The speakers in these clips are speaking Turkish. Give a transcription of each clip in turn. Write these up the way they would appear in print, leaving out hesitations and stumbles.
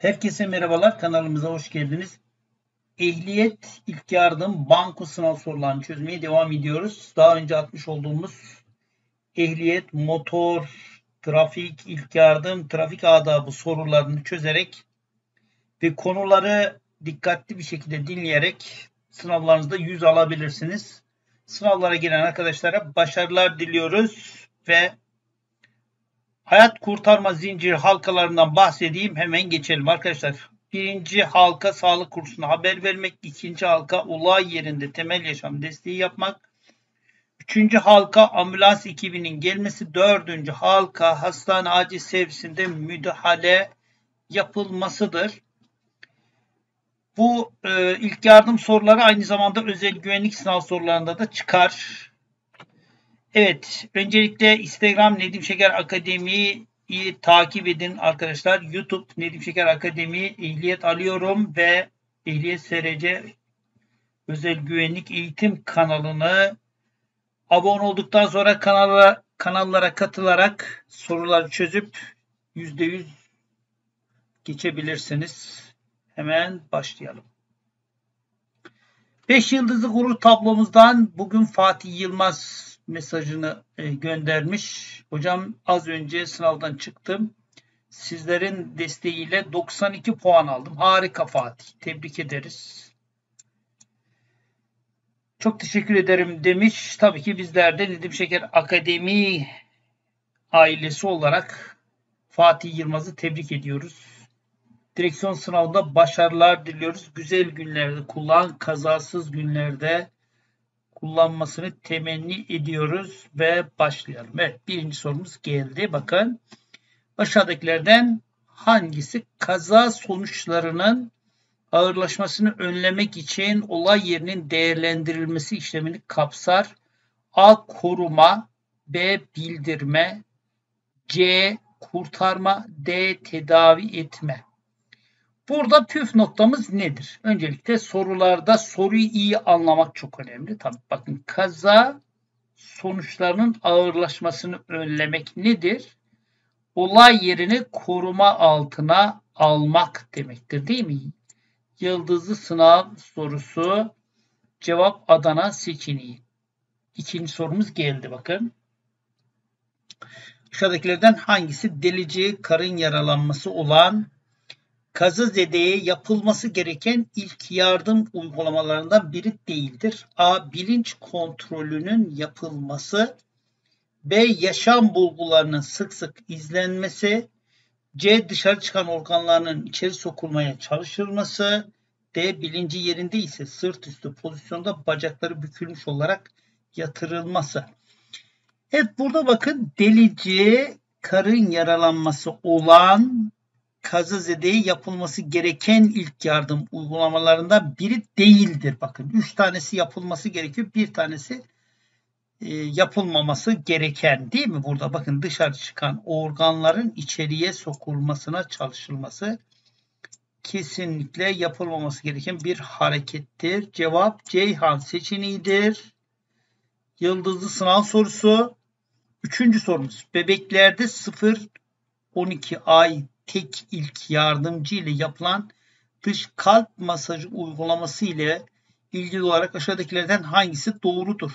Herkese merhabalar, kanalımıza hoş geldiniz. Ehliyet, ilk yardım, banko sınav sorularını çözmeye devam ediyoruz. Daha önce atmış olduğumuz ehliyet, motor, trafik, ilk yardım, trafik adabı sorularını çözerek ve konuları dikkatli bir şekilde dinleyerek sınavlarınızda 100 alabilirsiniz. Sınavlara giren arkadaşlara başarılar diliyoruz ve hayat kurtarma zincir halkalarından bahsedeyim. Hemen geçelim arkadaşlar. Birinci halka sağlık kursuna haber vermek. İkinci halka olay yerinde temel yaşam desteği yapmak. Üçüncü halka ambulans ekibinin gelmesi. Dördüncü halka hastane acil servisinde müdahale yapılmasıdır. Bu ilk yardım soruları aynı zamanda özel güvenlik sınav sorularında da çıkar. Evet, öncelikle Instagram Nedim Şeker Akademi'yi takip edin arkadaşlar. YouTube Nedim Şeker Akademi ehliyet alıyorum ve Ehliyet SRC Özel Güvenlik Eğitim kanalını abone olduktan sonra kanallara katılarak soruları çözüp %100 geçebilirsiniz. Hemen başlayalım. 5 yıldızlı gurur tablomuzdan bugün Fatih Yılmaz mesajını göndermiş. Hocam az önce sınavdan çıktım. Sizlerin desteğiyle 92 puan aldım. Harika Fatih. Tebrik ederiz. Çok teşekkür ederim demiş. Tabii ki bizler de Nedim Şeker Akademi ailesi olarak Fatih Yılmaz'ı tebrik ediyoruz. Direksiyon sınavında başarılar diliyoruz. Güzel günlerde kullan, kazasız günlerde kullanmasını temenni ediyoruz ve başlayalım. Evet, birinci sorumuz geldi. Bakın, aşağıdakilerden hangisi kaza sonuçlarının ağırlaşmasını önlemek için olay yerinin değerlendirilmesi işlemini kapsar? A. Koruma, B. Bildirme, C. Kurtarma, D. Tedavi etme. Burada püf noktamız nedir? Öncelikle sorularda soruyu iyi anlamak çok önemli. Tabii bakın, kaza sonuçlarının ağırlaşmasını önlemek nedir? Olay yerini koruma altına almak demektir, değil mi? Yıldızlı sınav sorusu, cevap Adana seçeneği. İkinci sorumuz geldi bakın. Aşağıdakilerden hangisi delici karın yaralanması olan kazazedeye yapılması gereken ilk yardım uygulamalarından biri değildir? A. Bilinç kontrolünün yapılması. B. Yaşam bulgularının sık sık izlenmesi. C. Dışarı çıkan organlarının içeri sokulmaya çalışılması. D. Bilinci yerinde ise sırt üstü pozisyonda bacakları bükülmüş olarak yatırılması. Evet, burada bakın, delici karın yaralanması olan kazazedeye yapılması gereken ilk yardım uygulamalarından biri değildir. Bakın, 3 tanesi yapılması gerekiyor. Bir tanesi yapılmaması gereken, değil mi? Burada bakın, dışarı çıkan organların içeriye sokulmasına çalışılması kesinlikle yapılmaması gereken bir harekettir. Cevap Ceyhan seçeneğidir. Yıldızlı sınav sorusu. Üçüncü sorumuz. Bebeklerde 0-12 ay tek ilk yardımcı ile yapılan dış kalp masajı uygulaması ile ilgili olarak aşağıdakilerden hangisi doğrudur?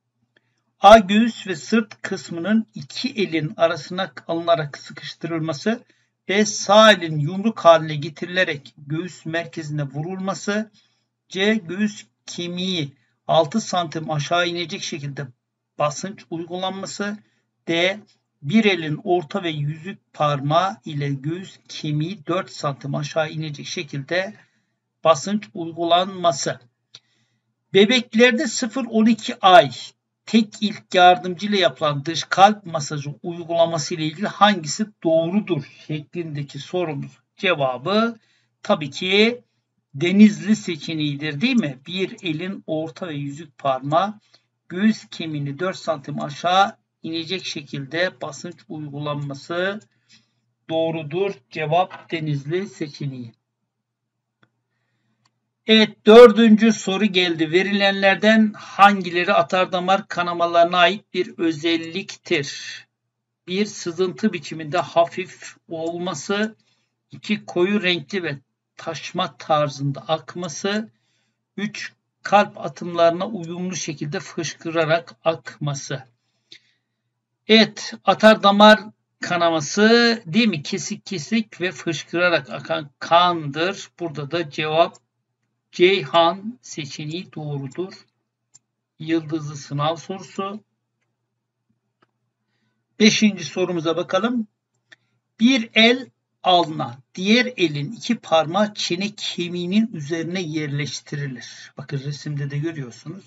A. Göğüs ve sırt kısmının iki elin arasına alınarak sıkıştırılması. B. Sağ elin yumruk haline getirilerek göğüs merkezine vurulması. C. Göğüs kemiği 6 santim aşağı inecek şekilde basınç uygulanması. D. Bir elin orta ve yüzük parmağı ile göğüs kemiği 4 santim aşağı inecek şekilde basınç uygulanması. Bebeklerde 0-12 ay tek ilk yardımcı ile yapılan dış kalp masajı uygulaması ile ilgili hangisi doğrudur şeklindeki sorumuz cevabı tabii ki Denizli seçeneğidir, değil mi? Bir elin orta ve yüzük parmağı göğüs kemiğini 4 santim aşağı inecek şekilde basınç uygulanması doğrudur. Cevap Denizli seçeneği. Evet, dördüncü soru geldi. Verilenlerden hangileri atardamar kanamalarına ait bir özelliktir? Bir, sızıntı biçiminde hafif olması. 2. Koyu renkli ve taşma tarzında akması. 3. Kalp atımlarına uyumlu şekilde fışkırarak akması. Evet, atar damar kanaması değil mi? Kesik kesik ve fışkırarak akan kandır. Burada da cevap Ceyhan seçeneği doğrudur. Yıldızlı sınav sorusu. 5. sorumuza bakalım. Bir el alnına, diğer elin 2 parmağı çene kemiğinin üzerine yerleştirilir. Bakın resimde de görüyorsunuz.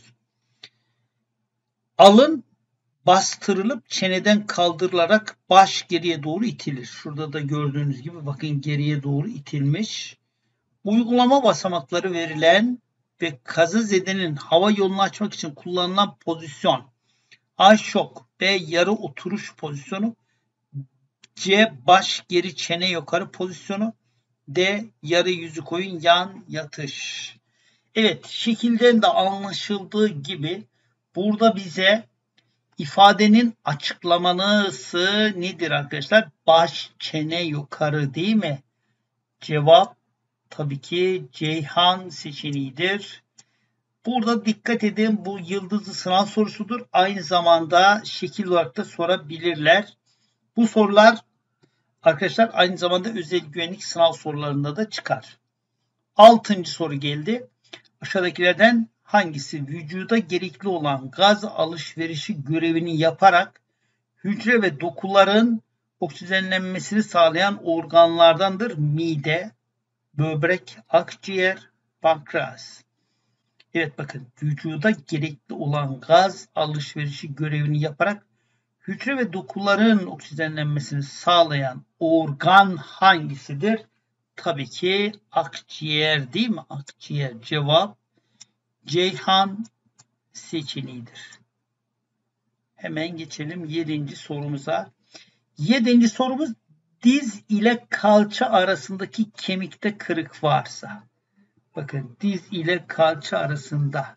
Alın bastırılıp çeneden kaldırılarak baş geriye doğru itilir. Şurada da gördüğünüz gibi bakın geriye doğru itilmiş. Uygulama basamakları verilen ve kazazedenin hava yolunu açmak için kullanılan pozisyon. A. Şok. B. Yarı oturuş pozisyonu. C. Baş geri çene yukarı pozisyonu. D. Yarı yüzü koyun yan yatış. Evet, şekilden de anlaşıldığı gibi burada bize ifadenin açıklaması nedir arkadaşlar? Baş çene yukarı değil mi? Cevap tabii ki Ceyhan seçeneğidir. Burada dikkat edin, bu yıldızlı sınav sorusudur. Aynı zamanda şekil olarak da sorabilirler. Bu sorular arkadaşlar aynı zamanda özel güvenlik sınav sorularında da çıkar. 6. soru geldi. Aşağıdakilerden hangisi vücuda gerekli olan gaz alışverişi görevini yaparak hücre ve dokuların oksijenlenmesini sağlayan organlardandır? Mide, böbrek, akciğer, pankreas. Evet bakın, vücuda gerekli olan gaz alışverişi görevini yaparak hücre ve dokuların oksijenlenmesini sağlayan organ hangisidir? Tabii ki akciğer değil mi? Akciğer. Cevap Ceyhan seçeneğidir. Hemen geçelim 7. sorumuza. 7. sorumuz, diz ile kalça arasındaki kemikte kırık varsa. Bakın, diz ile kalça arasında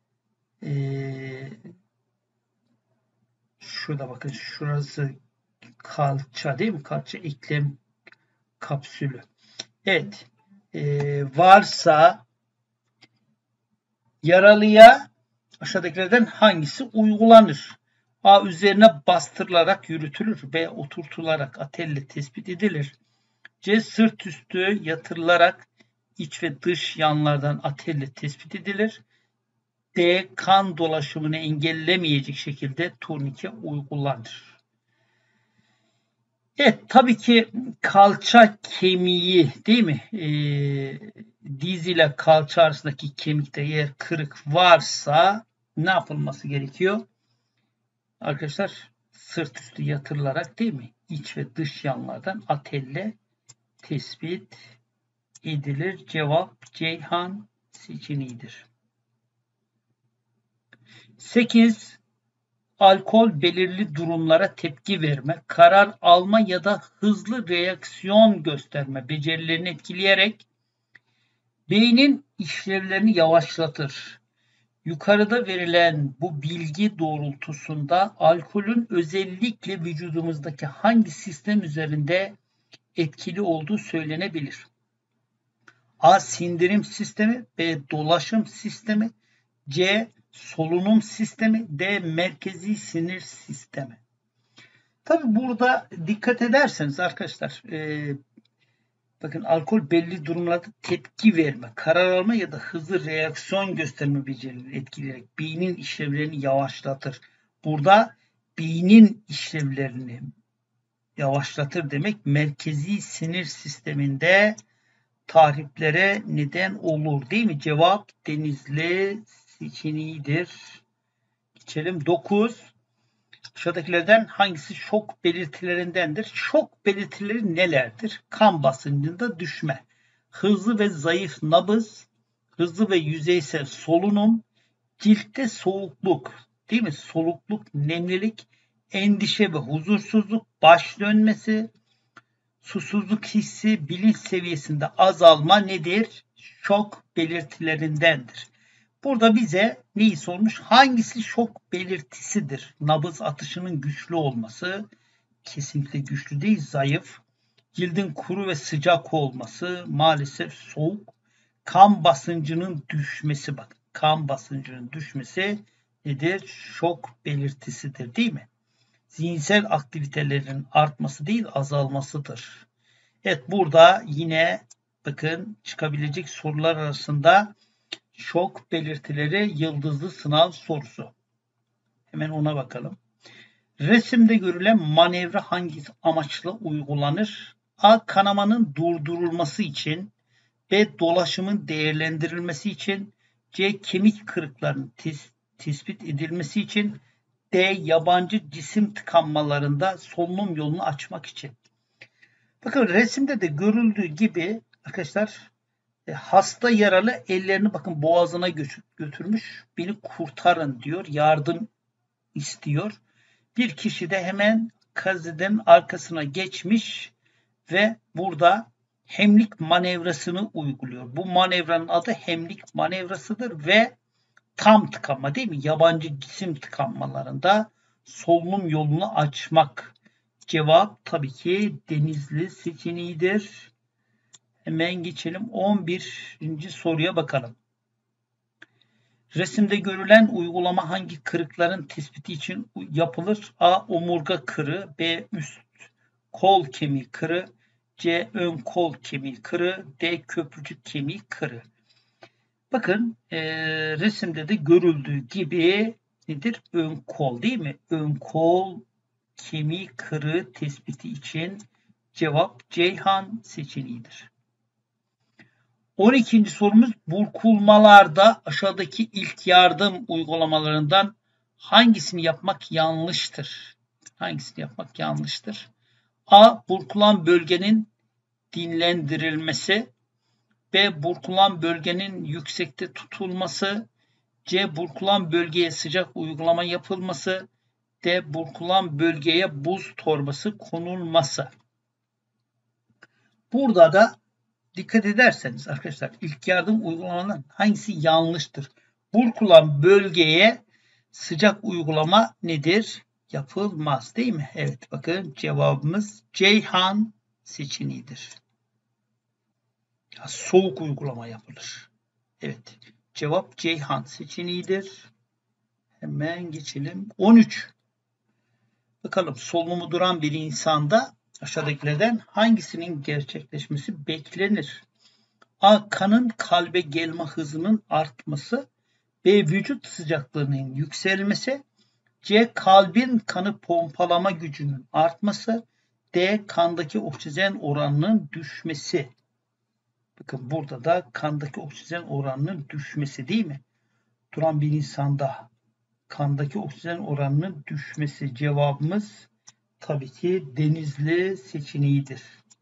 şurada bakın, şurası kalça değil mi? Kalça eklem kapsülü. Evet. Varsa yaralıya aşağıdakilerden hangisi uygulanır? A. Üzerine bastırılarak yürütülür. B. Oturtularak atelle tespit edilir. C. Sırt üstü yatırılarak iç ve dış yanlardan atelle tespit edilir. D. Kan dolaşımını engellemeyecek şekilde turnike uygulanır. Evet, tabii ki kalça kemiği değil mi? Diz ile kalça arasındaki kemikte eğer kırık varsa ne yapılması gerekiyor? Arkadaşlar, sırt üstü yatırılarak değil mi? İç ve dış yanlardan atelle tespit edilir. Cevap Ceyhan seçeneğidir. 8. Alkol belirli durumlara tepki verme, karar alma ya da hızlı reaksiyon gösterme becerilerini etkileyerek beynin işlevlerini yavaşlatır. Yukarıda verilen bu bilgi doğrultusunda alkolün özellikle vücudumuzdaki hangi sistem üzerinde etkili olduğu söylenebilir? A. Sindirim sistemi, B. Dolaşım sistemi, C. Solunum sistemi, D. Merkezi sinir sistemi. Tabi burada dikkat ederseniz arkadaşlar, bakın, alkol belli durumlarda tepki verme, karar alma ya da hızlı reaksiyon gösterme becerilerini etkileyerek beynin işlevlerini yavaşlatır. Burada beynin işlevlerini yavaşlatır demek merkezi sinir sisteminde tahriplere neden olur değil mi? Cevap Denizli seçeneğidir. Geçelim 9. Aşağıdakilerden hangisi şok belirtilerindendir? Şok belirtileri nelerdir? Kan basıncında düşme, hızlı ve zayıf nabız, hızlı ve yüzeysel solunum, ciltte soğukluk, değil mi? Solukluk, nemlilik, endişe ve huzursuzluk, baş dönmesi, susuzluk hissi, bilinç seviyesinde azalma nedir? Şok belirtilerindendir. Burada bize neyi sormuş? Hangisi şok belirtisidir? Nabız atışının güçlü olması, kesinlikle güçlü değil, zayıf. Cildin kuru ve sıcak olması, maalesef soğuk. Kan basıncının düşmesi, bak. Kan basıncının düşmesi nedir? Şok belirtisidir, değil mi? Zihinsel aktivitelerin artması değil, azalmasıdır. Evet, burada yine bakın çıkabilecek sorular arasında şok belirtileri yıldızlı sınav sorusu. Hemen ona bakalım. Resimde görülen manevra hangi amaçla uygulanır? A. Kanamanın durdurulması için. B. Dolaşımın değerlendirilmesi için. C. Kemik kırıklarının tespit edilmesi için. D. Yabancı cisim tıkanmalarında solunum yolunu açmak için. Bakın resimde de görüldüğü gibi arkadaşlar hasta yaralı ellerini bakın boğazına götürmüş. Beni kurtarın diyor. Yardım istiyor. Bir kişi de hemen kaziden arkasına geçmiş ve burada hemlik manevrasını uyguluyor. Bu manevranın adı hemlik manevrasıdır ve tam tıkanma, değil mi? Yabancı cisim tıkanmalarında solunum yolunu açmak. Cevap tabii ki Denizli seçeneğidir. Hemen geçelim 11. soruya bakalım. Resimde görülen uygulama hangi kırıkların tespiti için yapılır? A. Omurga kırığı, B. Üst kol kemiği kırığı, C. Ön kol kemiği kırığı, D. Köprücük kemiği kırığı. Bakın resimde de görüldüğü gibi nedir? Ön kol, değil mi? Ön kol kemiği kırığı tespiti için cevap Ceyhan seçeneğidir. 12. sorumuz burkulmalarda aşağıdaki ilk yardım uygulamalarından hangisini yapmak yanlıştır? Hangisini yapmak yanlıştır? A. Burkulan bölgenin dinlendirilmesi. B. Burkulan bölgenin yüksekte tutulması. C. Burkulan bölgeye sıcak uygulama yapılması. D. Burkulan bölgeye buz torbası konulması. Burada da dikkat ederseniz arkadaşlar ilk yardım uygulamanın hangisi yanlıştır? Burkulan bölgeye sıcak uygulama nedir? Yapılmaz, değil mi? Evet, bakın cevabımız Ceyhan seçeneğidir. Soğuk uygulama yapılır. Evet, cevap Ceyhan seçeneğidir. Hemen geçelim. 13. Bakalım solunumu duran bir insanda aşağıdakilerden hangisinin gerçekleşmesi beklenir? A. Kanın kalbe gelme hızının artması. B. Vücut sıcaklığının yükselmesi. C. Kalbin kanı pompalama gücünün artması. D. Kandaki oksijen oranının düşmesi. Bakın burada da kandaki oksijen oranının düşmesi, değil mi? Duran bir insanda kandaki oksijen oranının düşmesi. Cevabımız tabii ki Denizli seçeneğidir.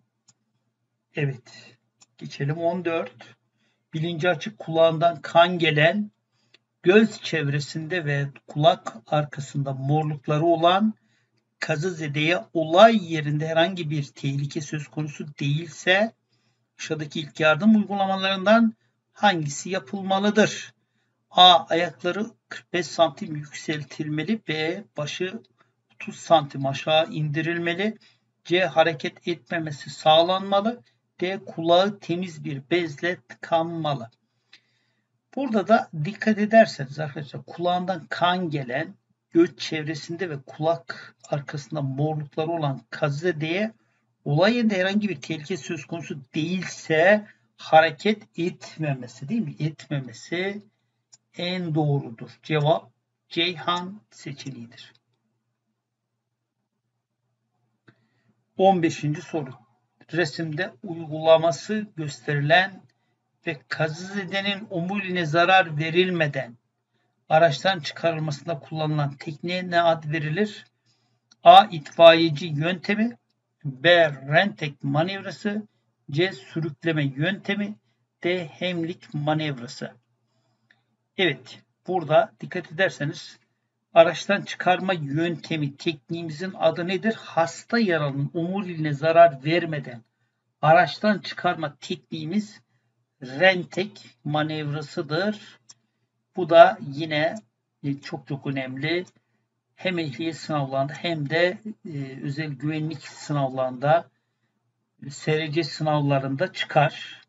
Evet. Geçelim 14. Bilinci açık kulağından kan gelen, göz çevresinde ve kulak arkasında morlukları olan kazızedeye olay yerinde herhangi bir tehlike söz konusu değilse aşağıdaki ilk yardım uygulamalarından hangisi yapılmalıdır? A. Ayakları 45 santim yükseltilmeli. B. Başı 30 santim aşağı indirilmeli. C. Hareket etmemesi sağlanmalı. D. Kulağı temiz bir bezle tıkanmalı. Burada da dikkat ederseniz arkadaşlar kulağından kan gelen, göz çevresinde ve kulak arkasında morlukları olan kazizedeye olay yerinde herhangi bir tehlike söz konusu değilse hareket etmemesi, değil mi? Etmemesi en doğrudur. Cevap Ceyhan seçeneğidir. 15. soru. Resimde uygulaması gösterilen ve kazizedenin omuriliğine zarar verilmeden araçtan çıkarılmasında kullanılan tekniğe ne ad verilir? A. İtfaiyeci yöntemi. B. Rentek manevrası. C. Sürükleme yöntemi. D. Hemlik manevrası. Evet, burada dikkat ederseniz araçtan çıkarma yöntemi tekniğimizin adı nedir? Hasta yaralının omuriliğine zarar vermeden araçtan çıkarma tekniğimiz Rentek manevrasıdır. Bu da yine çok önemli. Hem ehliyet sınavlarında hem de özel güvenlik sınavlarında SRC sınavlarında çıkar.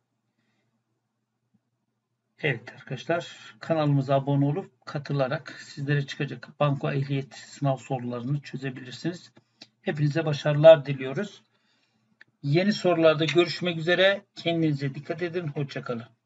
Evet arkadaşlar, kanalımıza abone olup katılarak sizlere çıkacak banko ehliyet sınav sorularını çözebilirsiniz. Hepinize başarılar diliyoruz. Yeni sorularda görüşmek üzere. Kendinize dikkat edin. Hoşça kalın.